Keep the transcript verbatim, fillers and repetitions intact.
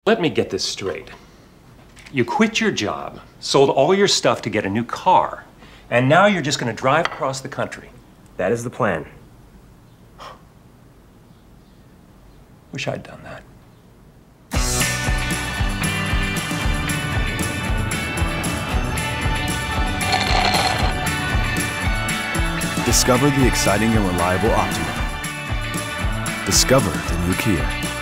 Let me get this straight. You quit your job, sold all your stuff to get a new car, and now you're just going to drive across the country. That is the plan. Wish I'd done that. Discover the exciting and reliable Optima. Discover the new Kia.